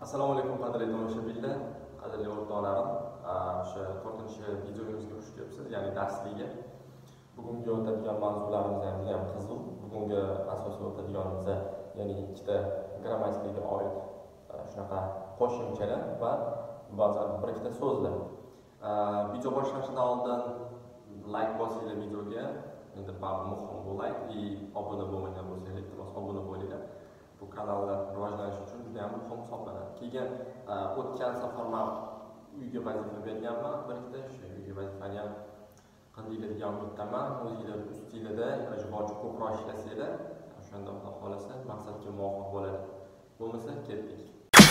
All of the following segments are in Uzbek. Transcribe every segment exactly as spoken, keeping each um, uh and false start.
Assalomu alaykum qadrli tomoshabinlar, qadrli o'rtoqlarim. O'sha to'rtinchi videomizga xush kelibsiz, ya'ni darsligiga. Bugungi o'tadigan mavzularimiz ham juda ham qiziq. Bugungi asosiy o'tadiganimiz ya'ni ikkita grammatikaga oid shunaqa qo'shimchalar va ba'zan bir ikkita so'zlar. Video boshlashidan oldin like bosinglar videoga. Endi baribir muhim bu like и obuna bo'lmagan bo'lsangiz, iltimos obuna bo'linglar. Bu kanalda rivojlanishi uchun juda ham muhim hisoblanadi. Keyin o'tgan safar men uyga vazifa berganman, bir ikkita shu uyga vazifani ham qandaylar degan umiddaman. O'zinglar ustinglarda iloji boricha ko'proq ishlasanglar, o'shanda Xudo xolasa maqsadga muvofiq bo'ladi. Bo'lmasa ketdik.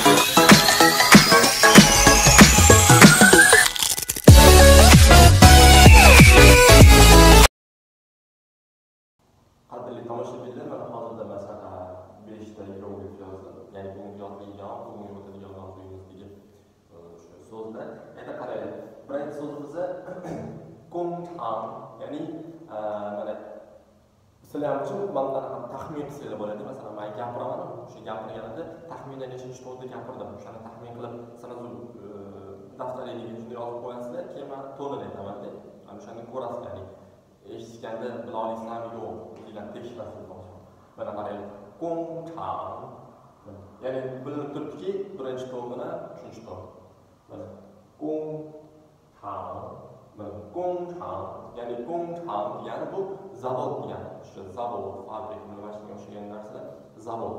Qadrli tomoshabinlar, mana hozirda masalan beshta hieroglif yozdim. Ya'ni bugungi yozilgan, bugungi o'tadigan mavzuyimizdagi o'sha so'zlar. Endi qaraylik. Birinchi so'zimiz gongchang, ya'ni mana sizlar uchun bundan taxmin qilsanglar bo'ladi. Masalan, men gapiraman, o'sha gapirganimda taxminan nechinchi to'rtda gapirdim. O'shani taxmin qilib, sanazu daftaringizga shunday yozib qo'yasizlar, keyin men to'nini aytaman-da. Ana o'shani ko'rasiz, ya'ni eshitganda bila olasizlarmi yo'q, o'zinglar tekshirasiz. Mana qaraylik. Gongchang. Ya'ni bilinib turibdiki, birinchi to'n bilan uchinchi to'n. Mana gongchang. Mana gongchang. Ya'ni gongchang degani bu zavod degani. O'sha zavod, fabrik, nima shunga o'xshagan narsalar zavod.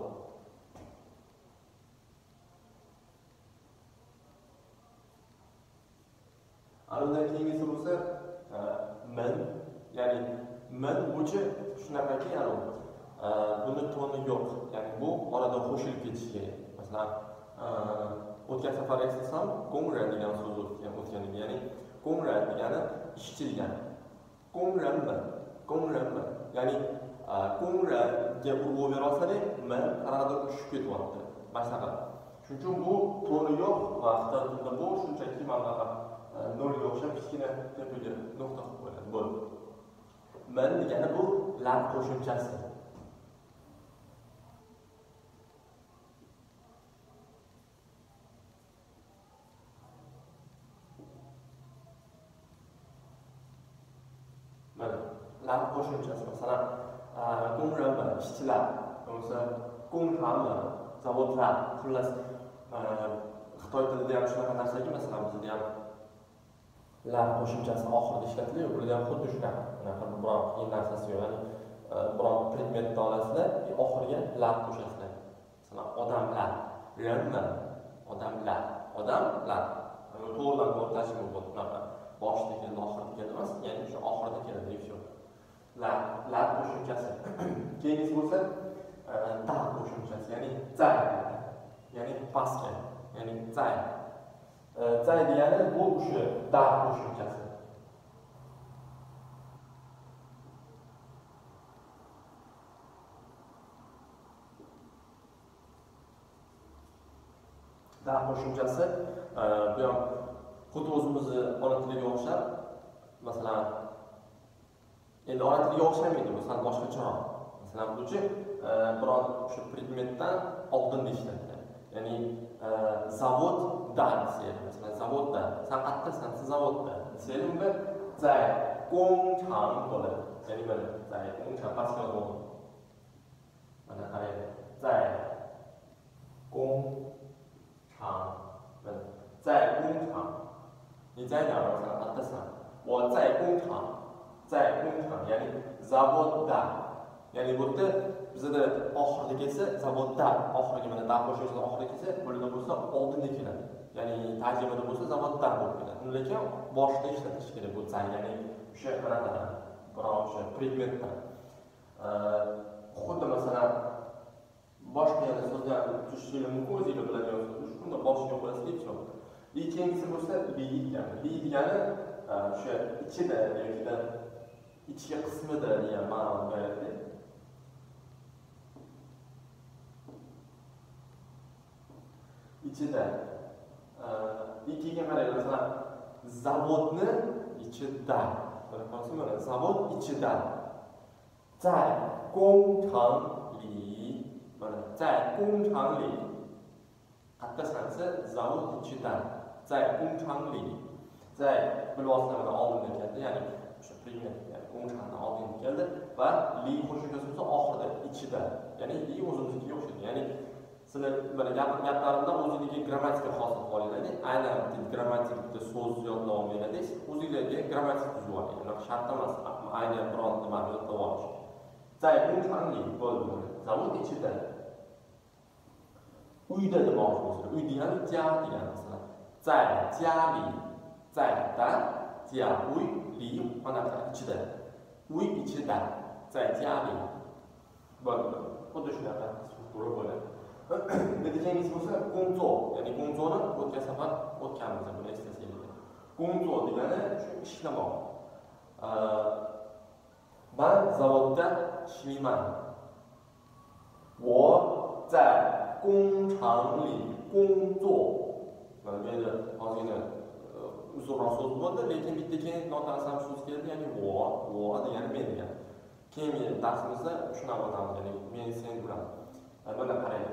Undan keyingisi bo'lsa min, ya'ni min bo'yicha shunaqaki, ya'ni buni to'ni yo'q. Ya'ni bu orada qo'shilib ketishi kerak. Masalan, o'tgan safar eslasam, gongren degan so'z o'tgan o'tgan ya'ni gongren degani ishchi degani. Gongrenmi? Gongrenmi? Ya'ni gongrenga urg'u bera olsalik, min qarorada tushib ketyapti. Masalan, shuning uchun bu to'ni yo'q va xitoy tilida bu shunchaki mana nolga o'xshab kichkina tepaga nuqta qo'yib qo'yiladi. Bo'ldi. Min degani bu lam qo'shimchasi. Lam qo'shimchasi. Masalan, gongrenmi, ishchilar, bo'lsa gongchangmi, zavodlar, xullas Xitoy tilida ham shunaqa narsaga, masalan, bizda ham lam qo'shimchasi oxirida ishlatiladi. Bularda ham xuddi shunaqa. Unaqa biroq qiyin narsasi yo'q. Ya'ni biroq predmetni olasizlar, oxiriga lam qo'shasizlar. Masalan, odamlar, renmi, odamlar, odamlar. To'g'ridan to'g'ri tarjima bo'ladi. Unaqa boshida keladi, oxirida keladi emas, ya'ni shu oxirida keladi deb yo'q. La, la qo'shimchasi. Keyingisi bo'lsa, da qo'shimchasi, ya'ni zay, ya'ni pastga, ya'ni zay. Zay degani bu o'sha da qo'shimchasi. Da qo'shimchasi bu ham xuddi o'zimizni ona tiliga o'xshab, masalan, endi ona tiliga o'xshamaydi, bu sal boshqacharoq. Masalan, buchi biron o'sha predmetdan oldinda ishlatiladi. Ya'ni zavodda desaydi. Masalan, zavodda, san qayerdasan? Siz zavodda. Desaydi, unda zay gongchang bo'ladi. Ya'ni mana zay gongchang pastga yozib. Mana qaraylik. Zay gongchang. Mana zay gongchang. 你在哪儿？我在哪？我在工厂，在工厂，ya'ni zavodda. Ya'ni bu yerda bizda oxirida kelsa zavodda, oxiriga mana da qo'shilsa oxiriga kelsa, bo'lida bo'lsa oldinda keladi. Ya'ni tarjimada bo'lsa zavodda bo'lib keladi. Lekin boshida ishlatish kerak bu zay, ya'ni o'sha qanaqadan, biroq o'sha predmetdan. Xuddi masalan boshqa yana so'zlar tushishingiz mumkin, o'zingizlar biladigan so'z. Shunda boshiga qo'yasiz deb chiqadi. Ikkinchisi bo'lsa li degani. Li degani o'sha ichida yoki ichki qismida degan ma'noni beradi. Ichida. Ikkiga qaraylik, masalan, zavodni ichida. Mana qarasa mana zavod ichida. Zai gongchang li. Mana zai gongchang li. Qayerdasan? kalimasi zavod ichidan, zay gongchangli, zay bilvositani oldinda keldi, ya'ni o'sha primet, ya'ni gongchangni oldinda keldi va li qo'shimchasi bo'lsa oxirida, ichida, ya'ni li o'zimizga o'xshaydi, ya'ni sizlar mana gaplarimda o'zingizga grammatika hosil qilinglar, aynan grammatik bitta so'z yodlab olmaysiz, o'zingizga grammatik tuzib oling. Unaqa shart emas, aynan biron nimani yodlab olish. Zay gongchangli bo'ldi. Zavod ichida. Uyda demoqchi bo'lsa, uy degani jia degani masalan. Zay jiali, zay da, jia uy, li anaqa ichida. Uy ichida. Zay jiali. Bo'ldi. Xuddi shunaqa struktura bo'ladi. Birinchisi bo'lsa gongzuo, ya'ni gongzuoni o'tgan safar o'tganmiz, buni eslasanglar. Gongzuo degani shu ishlamoq. Men zavodda ishlayman. 我在工厂里工作. Mana bu yerda ozgina uzunroq so'z bo'ldi, lekin bitta keyin notansam so'z keldi, ya'ni 我, 我 degani men degani. Keyin darsimizda shuni o'tamiz, ya'ni men sen ular. Mana qaraylik.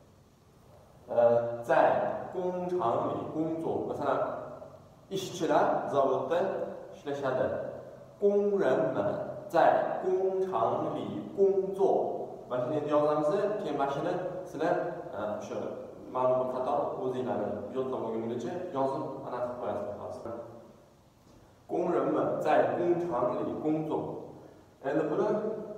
在工厂里工作. Masalan, ishchilar zavodda ishlashadi. 工人们在工厂里工作. Mana shuni endi yozamiz, keyin mana shuni sizlar o'sha ma'lum bir qator o'zinglarni yodlab olguningcha yozib anaqa qilib qo'yasizlar. 工人们在工厂里工作. Endi buni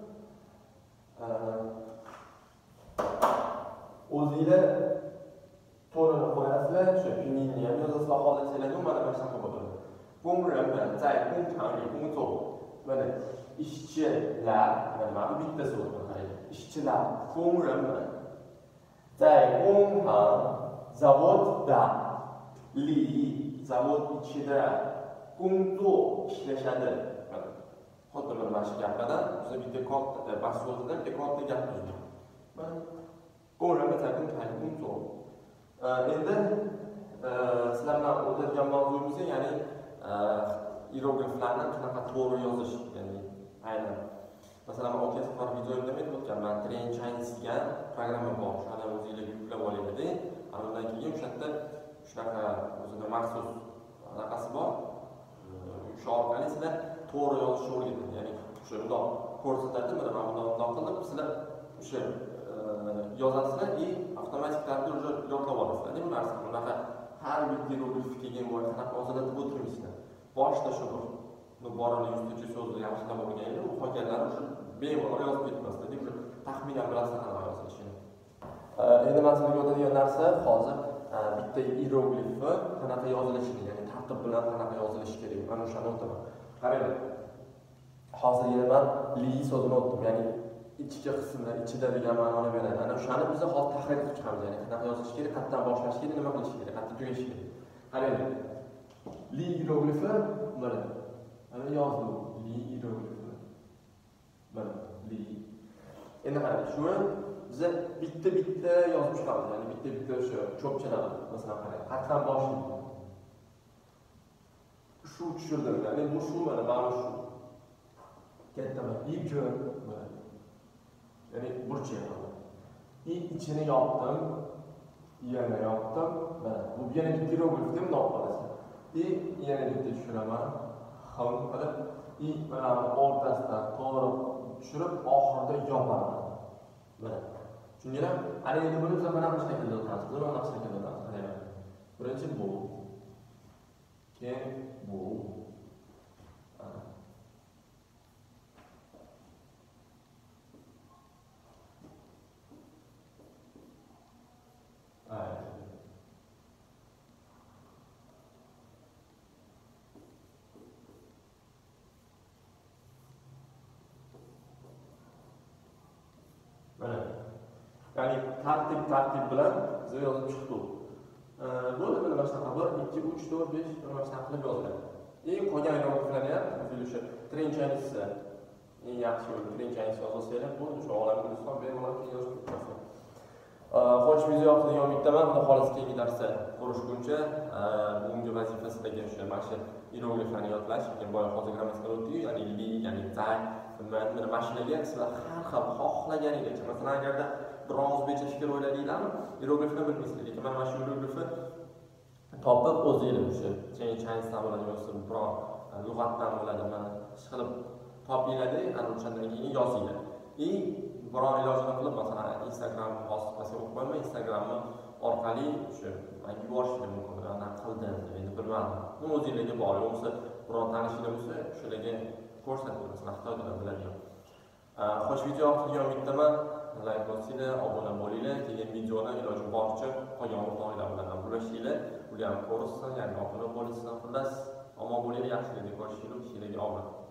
o'zinglar to'g'ri qo'yasizlar, shu pinyin ham yozasizlar, xohlasanglar mana mana shunaqa bo'ladi. 工人们在工厂里工作. Mana ishchilar, mana bu bitta so'z qarang. Ishchilar, 工人们在工厂 zavodda, li zavod ichida, 工作 ishlashadi. Xuddi mana shu gaplardan biz bitta katta bas so'zidan bitta katta gap tuzdik. Mana 工人们在工厂里工作. Endi sizlar bilan o'tadigan mavzuyimiz, ya'ni hierogliflarni qanaqa to'g'ri yozish, ya'ni aynan masalan men o'tgan safar videoimda aytib o'tganman, Train Chinese degan programma bor. Shuni o'zingizlar yuklab olinglar. Undan keyin o'sha yerda shunaqa o'zida maxsus anaqasi bor. Shu orqali sizlar to'g'ri yozishni o'rgating. Ya'ni o'sha bundoq ko'rsatadi, mana men bundoq bundoq qilib sizlar o'sha yozasizlar и avtomatik tarzda уже yodlab olasizlar. Bu narsa bunaqa har bir hieroglif kelgan bo'lsa qanaqa yoziladi deb o'tirmaysizlar. Boshida shu bir bu borani yuztacha so'zni yaxshilab o'rganinglar, u qolganlari o'sha bemalol yozib ketmasdan, deb taxminan bilasizlar qanaqa yozilishini. Endi men sizlarga o'tadigan narsa hozir bitta hieroglifni qanaqa yozilishini, ya'ni tartib bilan qanaqa yozilishi kerak. Mana o'shani o'taman. Qaranglar. Hozir yana men li so'zini o'tdim, ya'ni ichki qismda, ichida degan ma'noni beradi. Ana o'shani biz hozir tahlil qilib chiqamiz, ya'ni qanaqa yozish kerak, qayerdan boshlash kerak, nima qilish kerak, qayerda tugash kerak. Qaranglar. Li hieroglifi mana. Ana yozdim. Li hieroglifi. Mana li. Endi qarang, shuni biz bitta-bitta yozib chiqamiz, ya'ni bitta-bitta o'sha cho'pchalar, masalan qarang, qayerdan boshlaydi. Shu tushirdim, ya'ni bu shu mana, mana shu. Kattaman, ij mana. Ya'ni burchak mana. I ichini yopdim, yana yopdim, mana. Bu yana bitta hieroglif deb nom qo'yasiz. I yana bitta tushiraman, ham qilib, i mana o'rtasidan to'g'ri tushirib, oxirida yopaman. Mana. Tushundinglar? Ana endi buni biz mana bu shaklda yozamiz. Biz mana bu shaklda yozamiz. Qaranglar. Birinchi bu. Keyin bu. Ya'ni tartib-tartib bilan biz yozib chiqdik. Bo'ldi, mana shunaqa bir, ikki, uch, to'rt, besh mana shunaqa qilib yoziladi. Eng qolgan hierogliflarni ham o'sha Train Chinese eng yaxshi Train Chinese yozsangiz bo'ldi, shu olam Guliston bemalol yozib ketasiz. Xo'sh, video yoqadigan bittaman, xudo xohlasa keyingi darsda ko'rishguncha bugungi vazifa sizlarga o'sha mana shu hierogliflarni yodlash, keyin boya hozir grammatikani o'tdik, ya'ni li, ya'ni zay, mana shularga sizlar har xil xohlaganingizcha, masalan agarda biron o'zbekcha fikr o'yladinglarmi? Hieroglifni bilmaysizlar, lekin mana shu hieroglifni topib o'zinglar o'sha Chinese bilan yoki biron lug'atdan bo'ladimi, ish qilib topinglar-da, ana o'shandan keyin yozinglar. И biron ilojini qilib, masalan, Instagram vositasiga o'qib qo'ymay, Instagramni orqali o'sha men yuborishim mumkin. Ana qildim, endi bilmadim. Uni o'zingizga bog'ling. Bo'lsa, biron tanishinglar bo'lsa, shularga ko'rsating, masalan, Xitoyda biladigan. Xo'sh, video yoqtirgan bittaman, like bosinglar, obuna bo'linglar, keyin videoni iloji boricha qolgan o'rtoqlar bilan bo'lishinglar, ular ham ko'rsin, ya'ni obuna bo'lsin, xullas, omon bo'linglar, yaxshilikni ko'rishinglar, ishinglarga omad.